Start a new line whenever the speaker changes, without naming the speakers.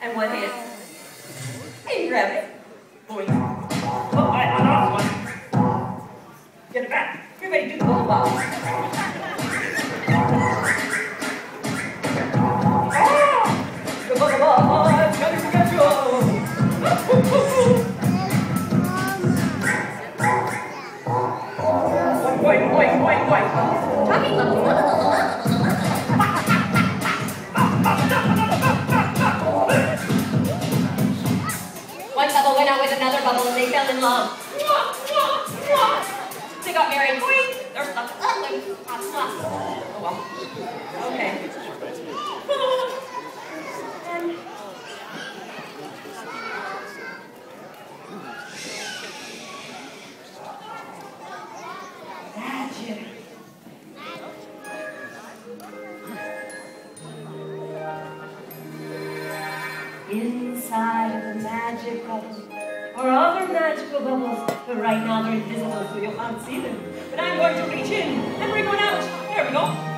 And one hit. And you grab it. Boing. Oh, I lost one. Get it back. Everybody do the bubble ball. The bubble ball is coming to get you. Talking One couple went out with another bubble and they fell in love. They got married. They're stuck. Oh well. Okay. And magic. Inside of the magic bubble are other magical bubbles, but right now they're invisible, so you can't see them. But I'm going to reach in and bring one out. There we go.